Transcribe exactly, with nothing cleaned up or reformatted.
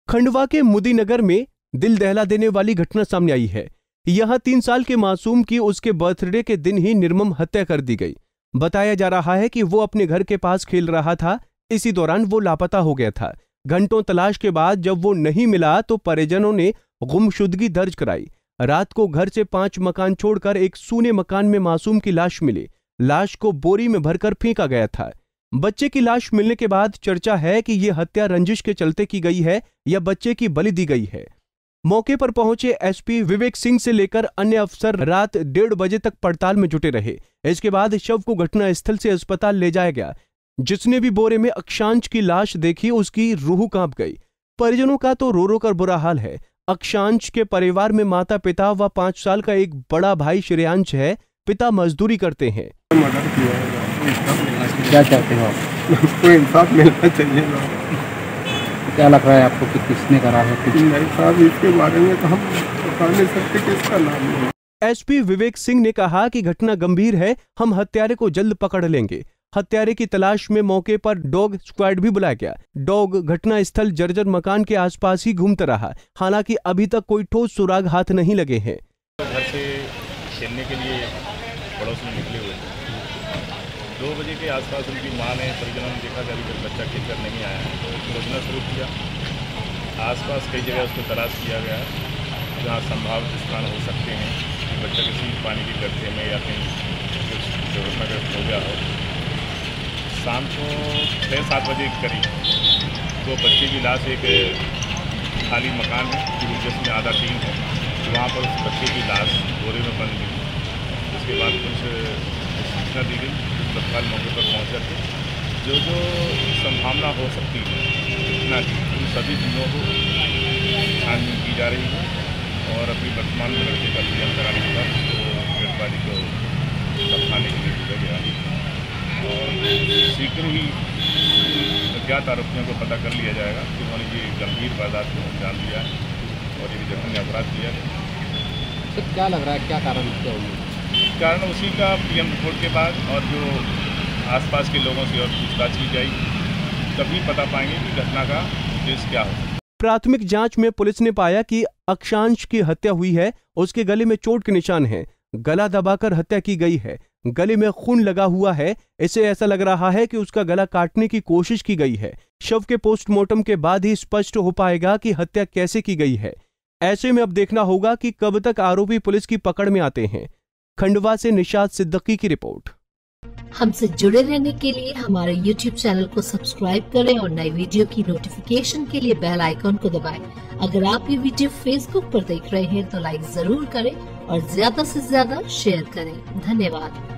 खंडवा के मुदीनगर में दिल दहला देने वाली घटना सामने आई है। यहां तीन साल के मासूम की उसके बर्थडे के दिन ही निर्मम हत्या कर दी गई। बताया जा रहा है कि वो अपने घर के पास खेल रहा था, इसी दौरान वो लापता हो गया था। घंटों तलाश के बाद जब वो नहीं मिला तो परिजनों ने गुमशुदगी दर्ज कराई। रात को घर से पांच मकान छोड़कर एक सूने मकान में मासूम की लाश मिली। लाश को बोरी में भरकर फेंका गया था। बच्चे की लाश मिलने के बाद चर्चा है कि यह हत्या रंजिश के चलते की गई है या बच्चे की बलि दी गई है। मौके पर पहुंचे एसपी विवेक सिंह से लेकर अन्य अफसर रात डेढ़ बजे तक पड़ताल में जुटे रहे। इसके बाद शव को घटनास्थल से अस्पताल ले जाया गया। जिसने भी बोरे में अक्षांश की लाश देखी उसकी रूह कांप गई। परिजनों का तो रो रो कर बुरा हाल है। अक्षांश के परिवार में माता पिता व पांच साल का एक बड़ा भाई श्रेयांश है। पिता मजदूरी करते हैं। मर्डर किया है, क्या चाहते हो आप? उसको इंसाफ मिलना चाहिए। क्या लग रहा है आपको कि किसने करा है? कुछ नहीं साहब, इसके बारे में तो हम बता नहीं सकते कि इसका नाम नहीं। एसपी विवेक सिंह ने कहा कि घटना गंभीर है, हम हत्यारे को जल्द पकड़ लेंगे। हत्यारे की तलाश में मौके पर डॉग स्क्वाड भी बुलाया गया। डॉग घटना स्थल जर्जर मकान के आसपास ही घूमता रहा। हालांकि अभी तक कोई ठोस सुराग हाथ नहीं लगे हैं। घर से खेलने के लिए पड़ोस में निकले हुए थे। दो बजे के आसपास उनकी मां ने परिजनों ने देखा कि अभी तक बच्चा खेल कर नहीं आया है, तो खोजना शुरू किया। आसपास कई जगह उसको तलाश किया गया जहाँ संभावित स्थान हो सकते हैं कि बच्चा किसी पानी के गड्ढे में या कहीं कुछ दुर्घटनाग्रस्त हो गया हो। शाम को छः सात बजे के करीब तो बच्चे की लाश एक खाली मकान है जिसमें आधा टीम है, वहाँ पर उस बच्चे की लाश बोरे में बंद मिली। जिसके बाद कुछ सूचना दी गई, तत्काल मौके पर पहुँच करके जो जो संभावना हो सकती है घटना की उन सभी चीज़ों को छानबीन की जा रही है और अभी वर्तमान में लड़के का पीएम कराने के बाद उसको डेड बॉडी को दफनाने के लिए भेजा गया और शीघ्र ही अज्ञात आरोपियों को पता कर लिया जाएगा कि उन्होंने ये गंभीर वारदात को अंजाम दिया है और ये जघन्य अपराध किया है। तो क्या लग रहा है, क्या कारण क्या होगी? कारण उसी का पीएम रिपोर्ट के बाद और जो आसपास के लोगों से और पूछताछ की जाएगी तभी पता पाएंगे कि घटना का उद्देश्य क्या हो। प्राथमिक जांच में पुलिस ने पाया कि अक्षांश की हत्या हुई है। उसके गले में चोट के निशान हैं। गला दबाकर हत्या की गई है। गले में खून लगा हुआ है। इसे ऐसा लग रहा है कि उसका गला काटने की कोशिश की गई है। शव के पोस्टमार्टम के बाद ही स्पष्ट हो पाएगा कि हत्या कैसे की गई है। ऐसे में अब देखना होगा कि कब तक आरोपी पुलिस की पकड़ में आते हैं। खंडवा से निशात सिद्दीकी की रिपोर्ट। हमसे जुड़े रहने के लिए हमारे यूट्यूब चैनल को सब्सक्राइब करें और नई वीडियो की नोटिफिकेशन के लिए बेल आइकॉन को दबाएं। अगर आप ये वीडियो फेसबुक पर देख रहे हैं तो लाइक जरूर करें और ज्यादा से ज्यादा शेयर करें। धन्यवाद।